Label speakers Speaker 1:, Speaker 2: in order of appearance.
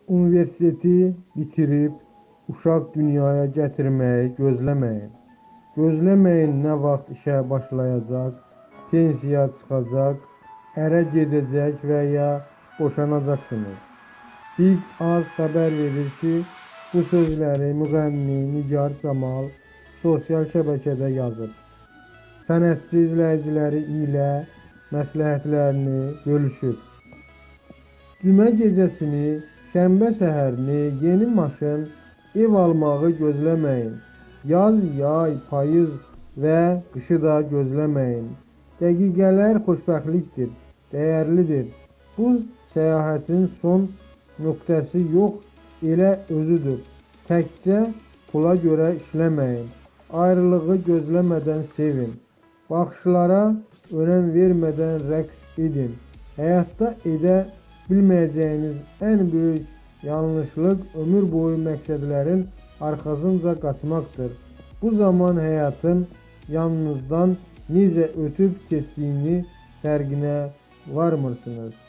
Speaker 1: Universiteti bitirib uşaq dünyaya gətirməyi gözləməyin. Gözləməyin nə vaxt işə başlayacaq, pensiya çıxacaq, ərə gedəcək və ya boşanacaqsınız. Big Az xəbər verir ki, bu sözləri müğənni Nigar Camal sosial şəbəkədə yazıb. Sənətçi izləyiciləri ilə məsləhətlərini bölüşüb. Cümə gecəsini, şənbə səhərini yeni maşın, ev almağı gözləməyin. Yaz, yay, payız və qışı da gözləməyin. Dəqiqələr xoşbəxtlikdir, dəyərlidir. Bu səyahətin son nöqtəsi yox, elə özüdür. Təkcə pula görə işləməyin. Ayrılığı gözləmədən sevin. Baxışlara önəm vermədən rəqs edin. Həyatda edə bilməyəcəyiniz ən böyük yanlışlıq ömür boyu məqsədlərin arxasınca qaçmaqdır. Bu zaman həyatın yanınızdan necə ötüb keçdiyini fərqinə varmırsınız.